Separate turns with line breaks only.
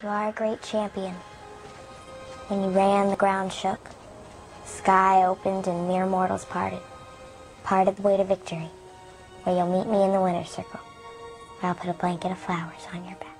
You are a great champion. When you ran, the ground shook. The sky opened and mere mortals parted the way to victory, where you'll meet me in the winner's circle, where I'll put a blanket of flowers on your back.